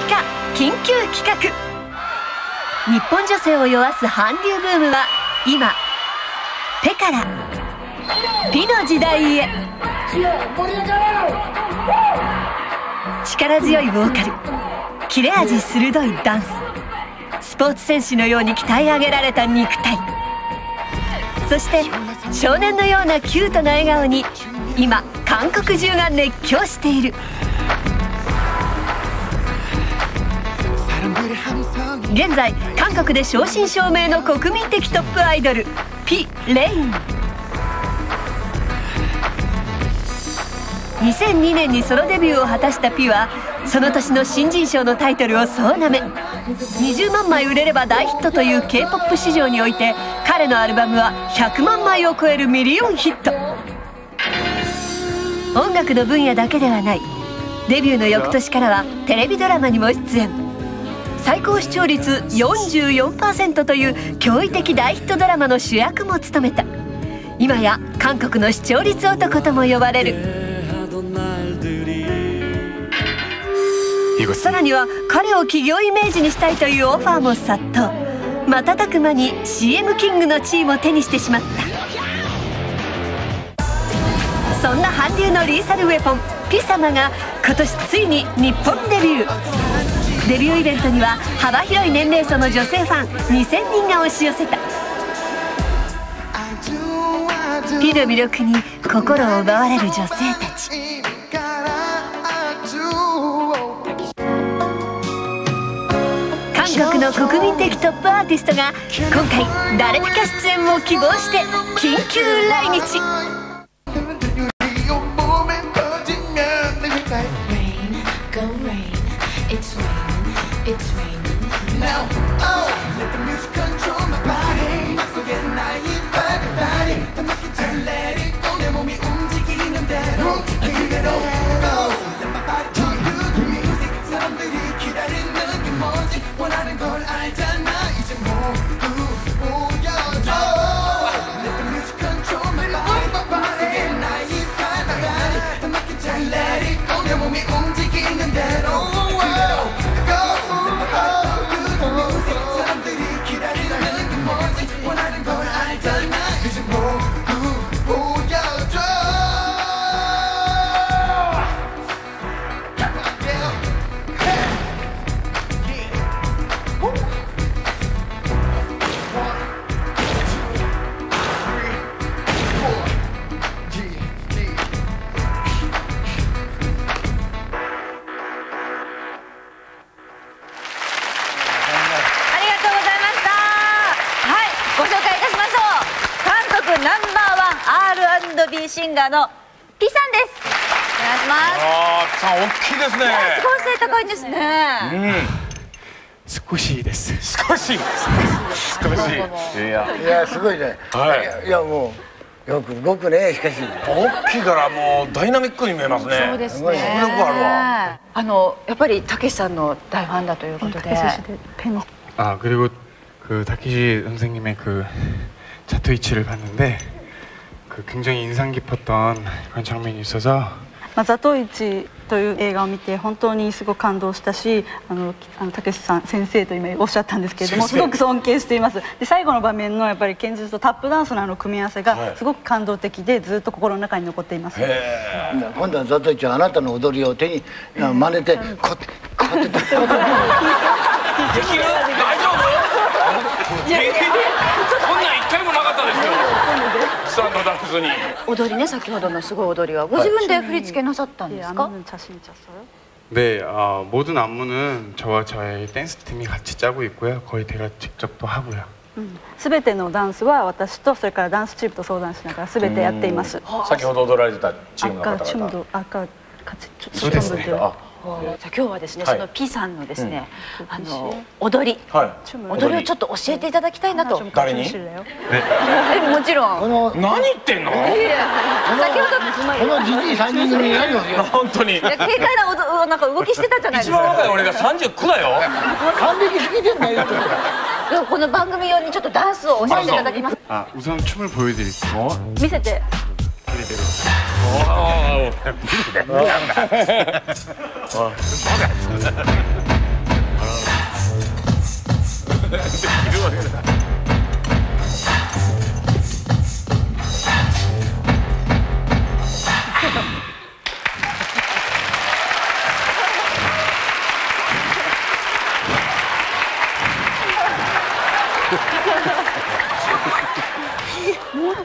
緊急企画。日本女性を酔わす韓流ブームは今ペからピの時代へ。力強いボーカル、切れ味鋭いダンス、スポーツ選手のように鍛え上げられた肉体、そして少年のようなキュートな笑顔に今韓国中が熱狂している。現在韓国で正真正銘の国民的トップアイドルピ・レイン。2002年にソロデビューを果たしたピはその年の新人賞のタイトルをそうなめ、20万枚売れれば大ヒットという K-POP 市場において彼のアルバムは100万枚を超えるミリオンヒット。音楽の分野だけではない。デビューの翌年からはテレビドラマにも出演。最高視聴率 44% という驚異的大ヒットドラマの主役も務めた。今や韓国の視聴率男とも呼ばれる。さらには彼を企業イメージにしたいというオファーも殺到。瞬く間に CM キングの地位も手にしてしまった。そんな韓流のリーサルウェポンピ様が今年ついに日本デビュー。デビューイベントには幅広い年齢層の女性ファン2000人が押し寄せた。ピの魅力に心を奪われる女性たち。韓国の国民的トップアーティストが今回誰か出演を希望して緊急来日。 R&B シンガーのピさんです。お願いします。 ピさん大きいですね。 すごい背高いですね。 少しです。 少し。 いやすごいね。いやもうよく動くね。しかし大きいからもうダイナミックに見えますね。 そうですね。迫力あるわ。やっぱりたけしさんの大ファンだということで。 그리고 그 타케시 선생님의 그 자투이치를 봤는데 그 굉장히 인상 깊었던 그런 장면이 있어서 ザトイチという映画を見て本当にすごく感動したし、たけしさん先生と今おっしゃったんですけれどもすごく尊敬しています。で最後の場面のやっぱり剣術とタップダンスの組み合わせがすごく感動的でずっと心の中に残っています。 今度はザトイチはあなたの踊りを手に真似てこうやってできる？大丈夫？こんなん一回もなかったですよ。さんのダンスに踊りね、先ほどのすごい踊りはご自分で振り付けなさったんですか？ 네, 모든 안무는 저와 저의 댄스 팀이 같이 짜고 있고요. 거의 제가 직접 또 하고요. 全てのダンスは私とそれからダンスチームと相談しながら全てやっています。 先ほど踊られてたチームの方々。 そうですね。 今日はですね、その P さんのですね、踊りをちょっと教えていただきたいなと。 誰に？ もちろん。 何言ってんの？ 先ほどこのじじい3人組何を本当に。 軽快ななんか動きしてたじゃないですか。 一番若い俺が39だよ。 還暦過ぎてんだよ。 この番組用にちょっとダンスを教えていただきます。 우선 춤을 보여드릴게요. 見せて。 오,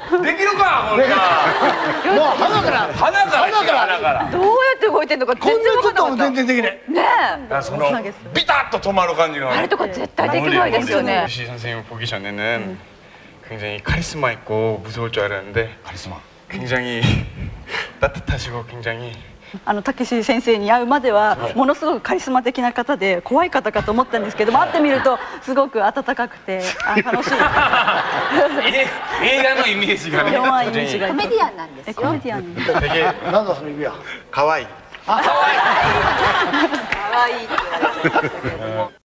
できるかこんな。 もう鼻からどうやって動いてんのか全然分かんなかった。 全然できないねえ。 そのビタッと止まる感じが。 あれとか絶対できないですよね。 시 선생님 보기 전에는 굉장히 카리스마 있고 무서울 줄 알았는데 굉장히 따뜻하시고 굉장히 たけし先生に会うまではものすごくカリスマ的な方で怖い方かと思ったんですけど、会ってみるとすごく温かくて楽しい。 映画のイメージがね。 弱いイメージが。 コメディアンなんですよ。 コメディアン。 되게 なんだその指輪。 가와이. 可愛いって言われてますけれども。